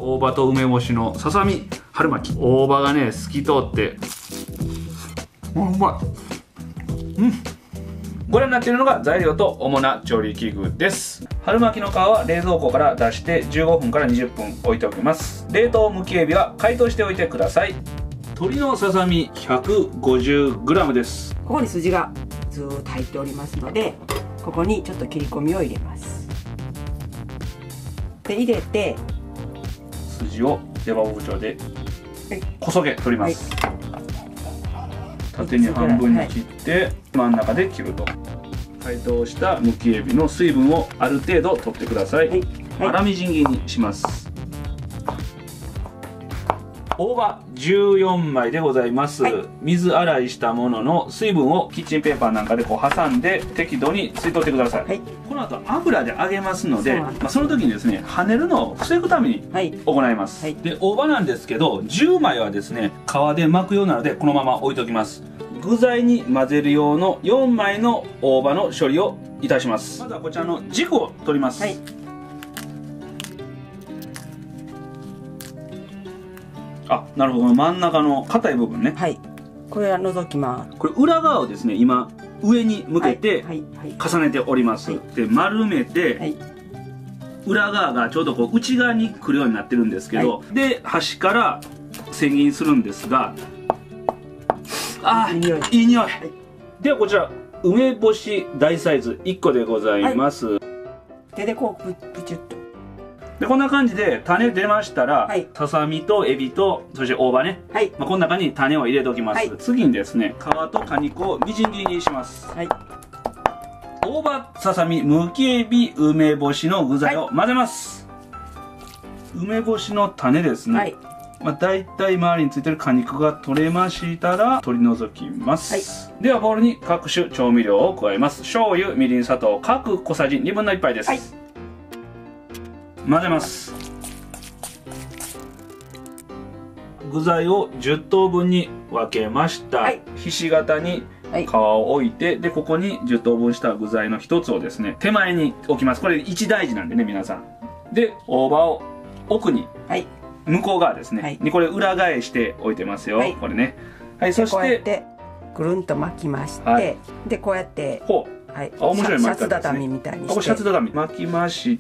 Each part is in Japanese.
大葉と梅干しのささみ春巻き。大葉がね透き通ってうまい。ご覧になっているのが材料と主な調理器具です。春巻きの皮は冷蔵庫から出して15分から20分置いておきます。冷凍むきエビは解凍しておいてください。鶏のささみ 150g です。 ここに筋がずーっと入っておりますので、ここにちょっと切り込みを入れます。で入れて筋を出刃包丁でこそげ取ります、縦に半分に切って真ん中で切ると。解凍したむきエビの水分をある程度取ってください。粗みじん切りにします。大葉14枚でございます、水洗いしたものの水分をキッチンペーパーなんかでこう挟んで適度に吸い取ってください、この後油で揚げますので、その時にですね跳ねるのを防ぐために行います、で大葉なんですけど10枚はですね皮で巻くようなのでこのまま置いておきます。具材に混ぜる用の4枚の大葉の処理をいたします。まずはこちらの軸を取ります、あ、なるほど。真ん中の硬い部分ね。 これは除きます。 これ裏側をですね今上に向けて重ねております、で丸めて、裏側がちょうどこう内側に来るようになってるんですけど、で端から千切りにするんですが、あーいい匂い、ではこちら梅干し大サイズ1個でございます、 手でこうプチュッと。 でこんな感じで種出ましたら、ささみとエビとそして大葉ね、この中に種を入れておきます、次にですね皮と果肉をみじん切りにします、大葉、ささみ、むきエビ、梅干しの具材を混ぜます、梅干しの種ですね、だいたい周りについてる果肉が取れましたら取り除きます、ではボウルに各種調味料を加えます。醤油、みりん、砂糖各小さじ1/2杯です、混ぜます。具材を10等分に分けました、ひし形に皮を置いて、でここに10等分した具材の1つをですね手前に置きます。これ一大事なんでね皆さん。で大葉を奥に、向こう側ですね、これ裏返して置いてますよ、これね。そしてこうやってぐるんと巻きまして、でこうやって面白いシャツ畳みたいにして、 シャツ畳み巻きまして、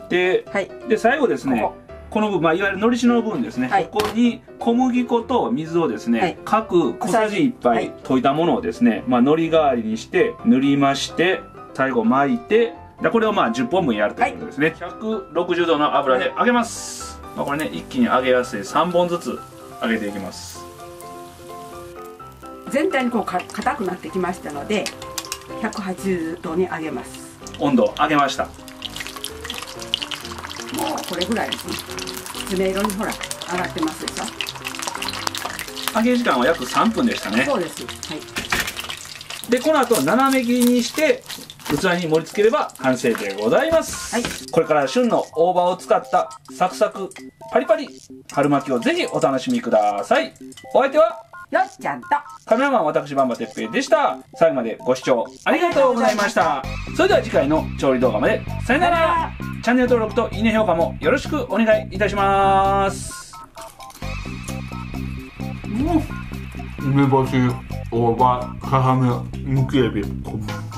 で最後ですねこの部分、いわゆるのりしの部分ですね、ここに小麦粉と水をですね、各小さじ1杯溶いたものをですね、のり代わりにして塗りまして、最後巻いて、これを10本分やるということですね、160度の油で揚げます、これね一気に揚げやすい3本ずつ揚げていきます。 全体にこう硬くなってきましたので180度に揚げます。 温度上げました。 もうこれぐらいですね。きつね色にほら上がってますでしょ。 揚げ時間は約3分でしたね。 そうです。 でこの後斜め切りにして器に盛り付ければ完成でございます、これから旬の大葉を使ったサクサクパリパリ春巻きをぜひお楽しみください。お相手はよっちゃんとカメラマン私ばんばてっぺいでした。最後までご視聴ありがとうございました。それでは次回の調理動画までさよなら。チャンネル登録といいね評価もよろしくお願いいたします。 梅干し、大葉、ささみ、むきエビ。